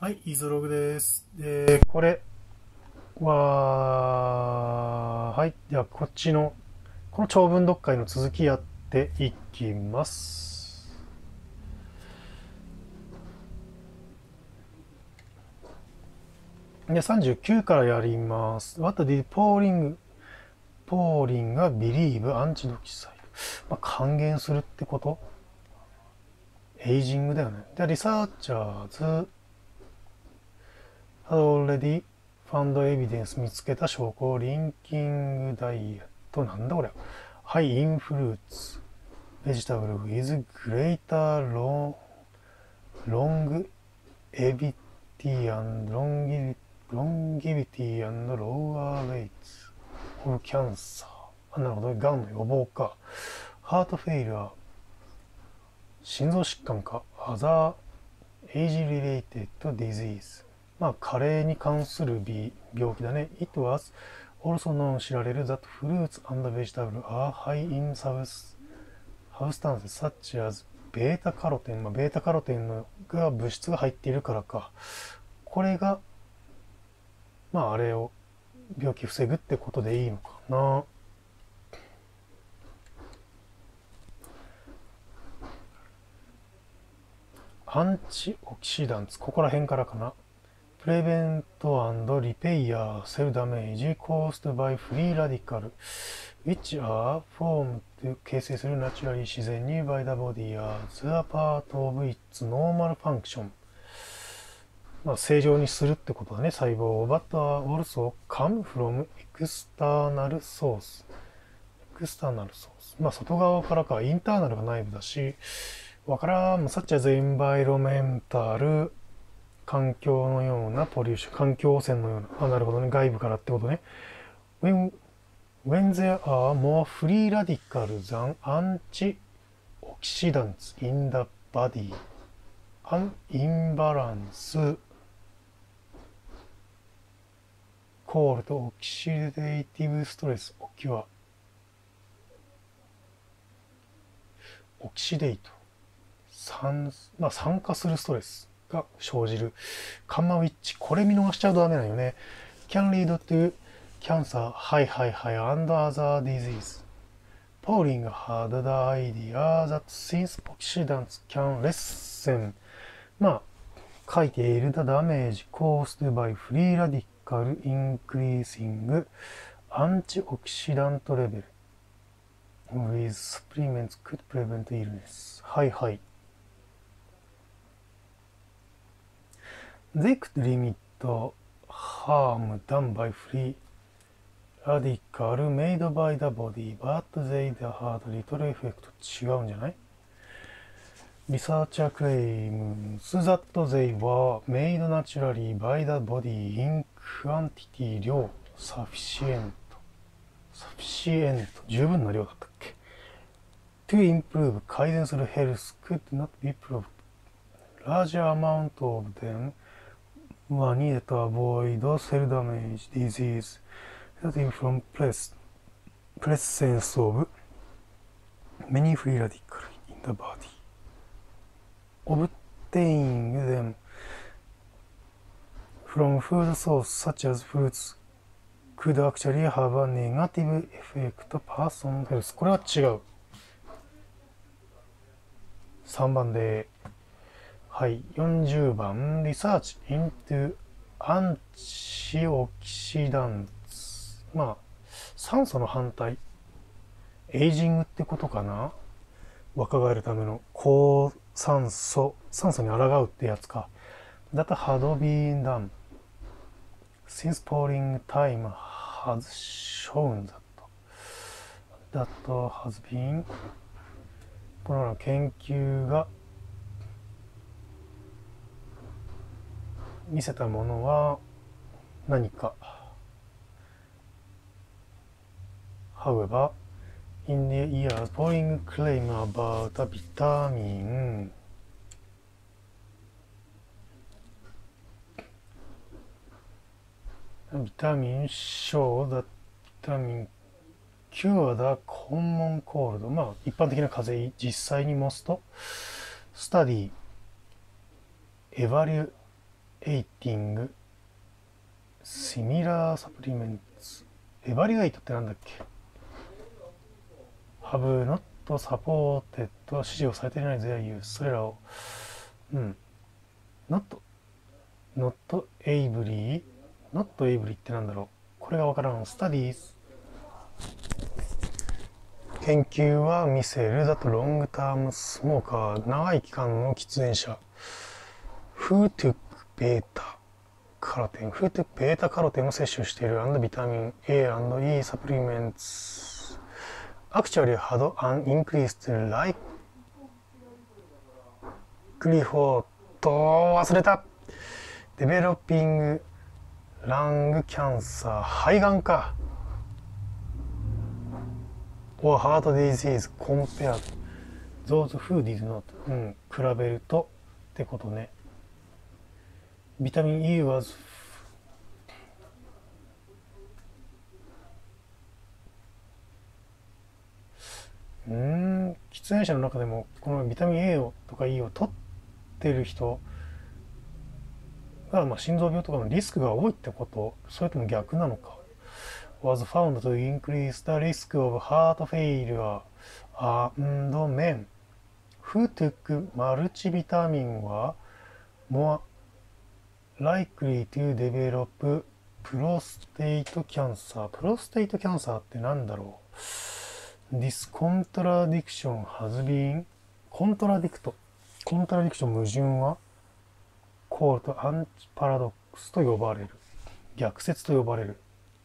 はい、イーゾログです。で、これは、はい、ではこっちの、この長文読解の続きやっていきます。で、39からやります。What did Pauling が believe アンチドキサイド。還元するってことエイジングだよね。で、Researchers had already found evidence 見つけた証拠をリンキングダイエットなんだこれ。ハイインフルーツ。ベジタブル with greater longevity and lower rates of cancer。なるほど、がんの予防か。ハートフェイルは心臓疾患か。other age-related disease。加齢に関する病気だね。It was also known 知られる that fruits and vegetables are high in substances such as ベータカロテン。ベータカロテンの物質が入っているからか。これが、あれを病気防ぐってことでいいのかな。アンチオキシダンツ。ここら辺からかな。Prevent and repair cell damage caused by free radical which are formed 形成する naturally 自然に by the body as a part of its normal function。正常にするってことだね、細胞を。but also come from external source。外側からか。インターナルが内部だし、わからん。such as environmental 環境のようなポリューション、環境汚染のような。なるほどね。外部からってことね。When there are more free radicals than antioxidants in the body, an imbalance called oxidative stress occur。オキシデイト。酸化するストレスが生じる。カンマウィッチ。これ見逃しちゃうとダメなんよね。can lead to cancer, and other disease. Pauling had the idea that since oxidants can lessen 書いている the damage caused by free radical increasing antioxidant level with supplements could prevent illness. They could limit harm done by free radical made by the body, but they had little effect. 違うんじゃない？ Researcher claims that they were made naturally by the body in quantity 量 sufficient 十分な量だったっけ to improve 改善する health could not be proved. Larger amount of them were needed to avoid cell damage disease resulting from presence of many free radicals in the body. Obtaining them from food sources such as fruits could actually have a negative effect on personal health。 これは違う。3番で、はい、40番、Research into antioxidants。酸素の反対。エイジングってことかな。若返るための抗酸素に抗うってやつか。That had been done since polling time has shown that has been このような研究が見せたものは何か。However, in the years polling claim about a vitamin show that vitamin cure the common cold。一般的な風邪、実際にモストスタディエバリュエイティング、シミラーサプリメンツ、エバリガイトってなんだっけ？ハブノットサポーテッドは支持をされていないゼアユース、それらを、ノットエイブリー、ノットエイブリーってなんだろう？これがわからん。スタディーズ。研究は見せるだとロングタームスモーカー、長い期間の喫煙者。Who took ベータカロテン Who took ベータカロテンを摂取している and ビタミン A&E サプリメンツ actually had an increased likelihood 忘れた developing lung cancer 肺がんかor heart disease compared those who did not 比べるとってことね。ビタミン E was 喫煙者の中でもこのビタミン A とか E を取ってる人が、心臓病とかのリスクが多いってこと？それとも逆なのか？ was found to increase the risk of heart failure and men who took multivitamin は more likely to develop prostate cancer プロステイトキャンサーってなんだろう？ This contradiction has been コントラディクション矛盾は called antiparadox と呼ばれる逆説と呼ばれる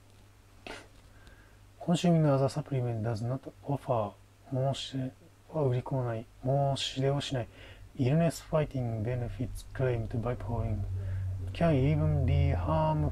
Consuming other supplement does not offer 申しは売り込まない申し出をしない Illness fighting benefits claimed by polling can even be harmful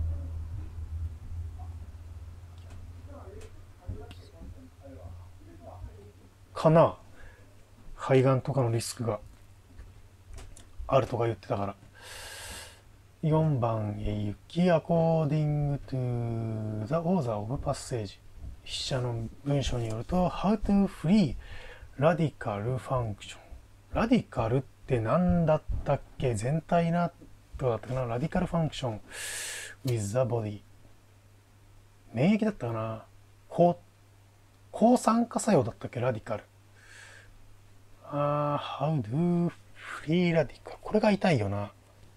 かな。肺がんとかのリスクがあるとか言ってたから。4番へ行き According to the author of passage 筆者の文章によると How to free radical function ラディカルって何だったっけ？全体なとだったかな。ラディカルファンクション with the body 免疫だったかな。抗酸化作用だったっけ？ラディカル。how do free radical これが痛いよな。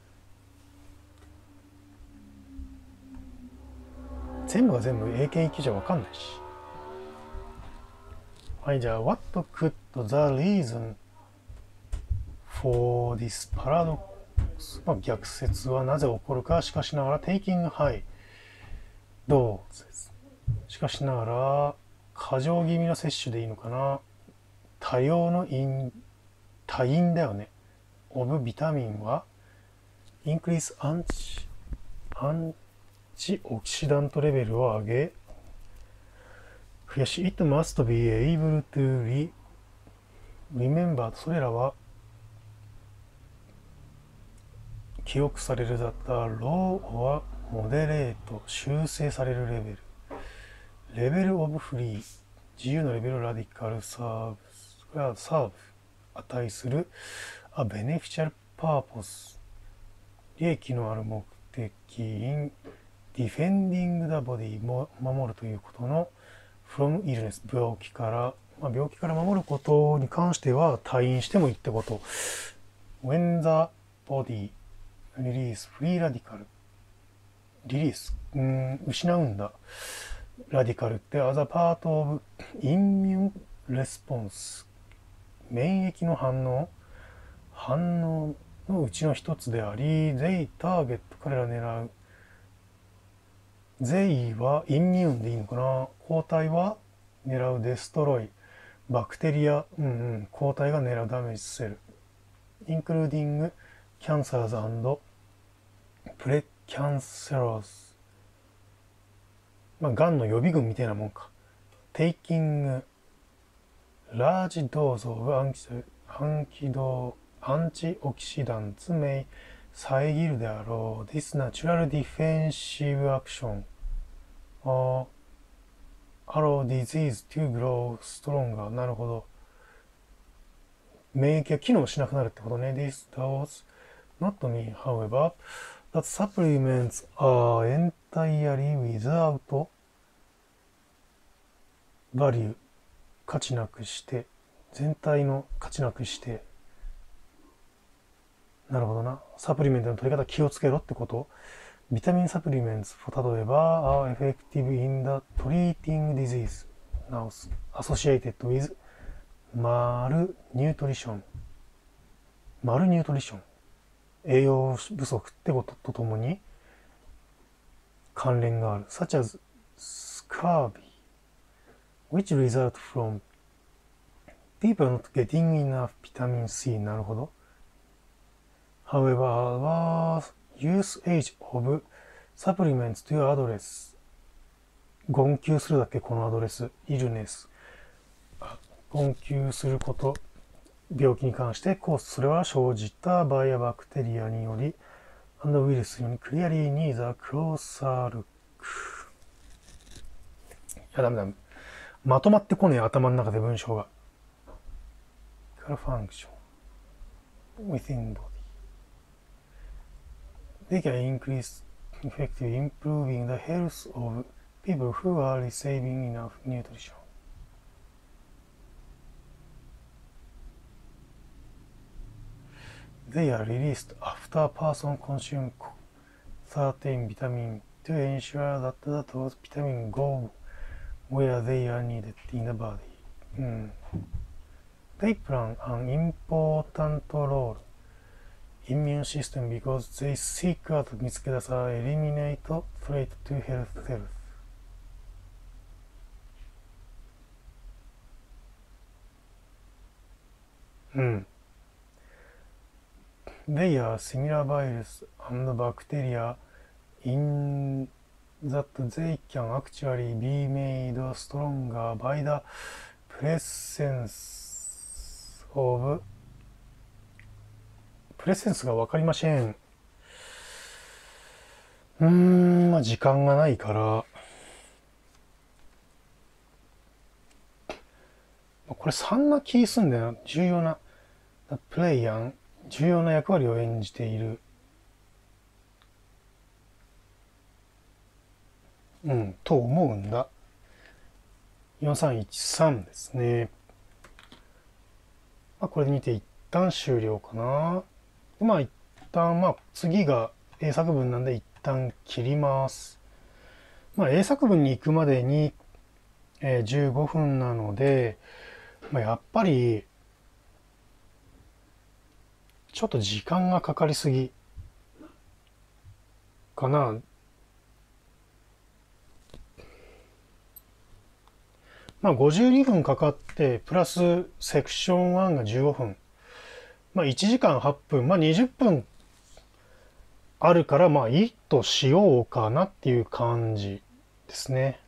全部が全部英検1級じゃ分かんないし。はい、じゃあ What could the reason for this paradox 逆説はなぜ起こるか。しかしながら taking high どうしかしながら過剰気味の摂取でいいのかな。多量の多飲だよね。of ビタミンは increase アンチオキシダントレベルを上げ増やし It must be able to remember それらは記憶されるだったローはモデレート修正されるレベルオブフリー自由のレベルラディカルサーブ値するベネフィシャルパーポス利益のある目的 in defending the body 守るということの from illness 病気から、病気から守ることに関しては退院してもいいってこと when the body release free radical リリース失うんだラディカルって as a part of immune response 免疫の反応のうちの一つであり they target 彼ら狙う they はインミューンでいいのかな。抗体は狙うデストロイバクテリア抗体が狙うダメージセル including cancers and precancerous がんの予備軍みたいなもんか。taking large dose of アンチオキシダンツmay 遮るであろう This natural defensive action allow disease to grow stronger なるほど免疫が機能しなくなるってことね This dose Not me, however, that supplements are entirely without value 価値なくして全体の価値なくしてなるほどなサプリメントの取り方気をつけろってことビタミンサプリメント例えば are effective in the treating disease now associated with malnutrition 栄養不足ってこととともに関連がある such as scurvy which result from people not getting enough vitamin C なるほど however usage of supplements to address 言及するだけこのアドレス illness 言及すること病気に関してそれは生じたバイアバクテリアによりandウイルスにクリアリーニーザクローサールクいやダメまとまってこねえ頭の中で文章が function within body they can increase effective improving the health of people who are receiving enough nutrition They are released after a person consumes certain vitamin to ensure that those vitamins go where they are needed in the body. They play an important role in immune system because they seek out 見つけ出さ eliminate threat to health cells. They are similar viruses and bacteria in that they can actually be made stronger by the presence of プレセンスが分かりません。まあ時間がないからこれ3な気すんだよな。重要なプレイヤー重要な役割を演じていると思うんだ。4313ですね。まあこれで見て一旦終了かな。まあ一旦次が英作文なんで一旦切ります。まあ英作文に行くまでに、15分なので、やっぱりちょっと時間がかかりすぎかな。52分かかってプラスセクション1が15分。1時間8分、20分あるからいいとしようかなっていう感じですね。